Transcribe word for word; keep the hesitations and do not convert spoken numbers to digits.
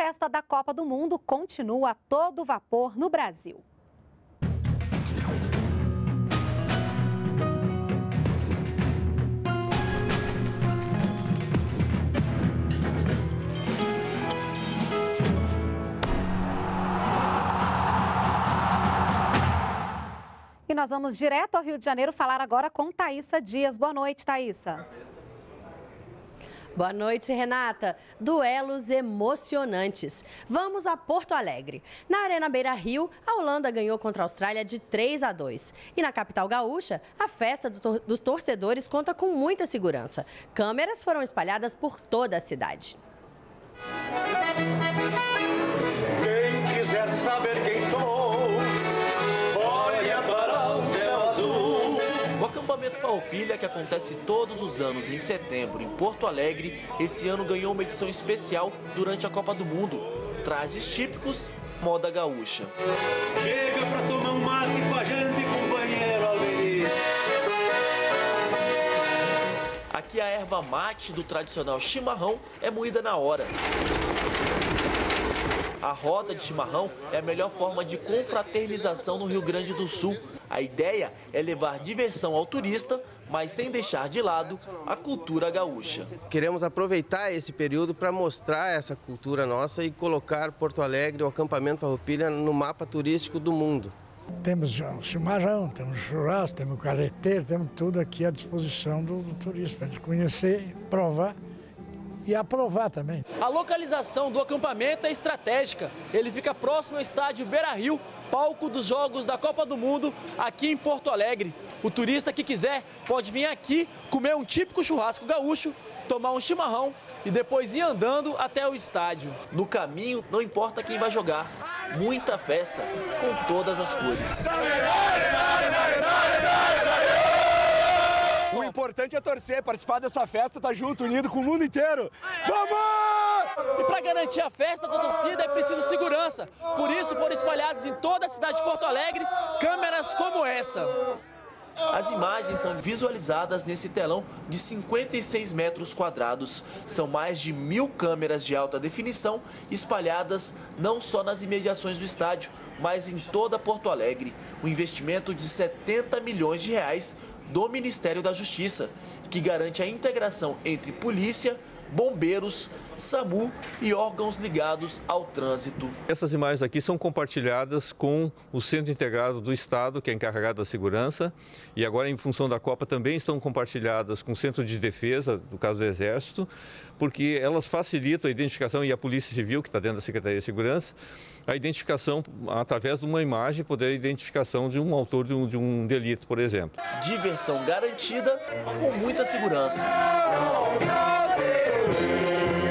festa da Copa do Mundo continua a todo vapor no Brasil. E nós vamos direto ao Rio de Janeiro falar agora com Thaísa Dias. Boa noite, Thaísa. Boa noite, Renata. Duelos emocionantes. Vamos a Porto Alegre. Na Arena Beira-Rio, a Holanda ganhou contra a Austrália de três a dois. E na capital gaúcha, a festa do tor- dos torcedores conta com muita segurança. Câmeras foram espalhadas por toda a cidade. Quem quiser saber quem sou, olha para o céu azul. O acampamento Farroupilha, que acontece todos os anos em setembro em Porto Alegre, esse ano ganhou uma edição especial durante a Copa do Mundo. Trajes típicos, moda gaúcha. Chega pra tomar um mate com a gente, companheiro Alveri. Aqui a erva mate do tradicional chimarrão é moída na hora. A roda de chimarrão é a melhor forma de confraternização no Rio Grande do Sul. A ideia é levar diversão ao turista, mas sem deixar de lado a cultura gaúcha. Queremos aproveitar esse período para mostrar essa cultura nossa e colocar Porto Alegre, o acampamento Farroupilha, no mapa turístico do mundo. Temos o chimarrão, temos o churrasco, temos o carreteiro, temos tudo aqui à disposição do, do turista, para a gente conhecer, provar e aprovar também. A localização do acampamento é estratégica. Ele fica próximo ao estádio Beira-Rio, palco dos Jogos da Copa do Mundo, aqui em Porto Alegre. O turista que quiser pode vir aqui comer um típico churrasco gaúcho, tomar um chimarrão e depois ir andando até o estádio. No caminho, não importa quem vai jogar. Muita festa com todas as cores. O importante é torcer, participar dessa festa, estar junto, unido com o mundo inteiro. Vamos! E para garantir a festa da torcida é preciso segurança. Por isso foram espalhadas em toda a cidade de Porto Alegre câmeras como essa. As imagens são visualizadas nesse telão de cinquenta e seis metros quadrados. São mais de mil câmeras de alta definição espalhadas não só nas imediações do estádio, mas em toda Porto Alegre. Um investimento de setenta milhões de reais do Ministério da Justiça, que garante a integração entre polícia, bombeiros, SAMU e órgãos ligados ao trânsito. Essas imagens aqui são compartilhadas com o Centro Integrado do Estado, que é encarregado da segurança, e agora, em função da Copa, também estão compartilhadas com o Centro de Defesa, no caso do Exército, porque elas facilitam a identificação, e a Polícia Civil, que está dentro da Secretaria de Segurança, a identificação através de uma imagem, poder a identificação de um autor de um, de um delito, por exemplo. Diversão garantida com muita segurança.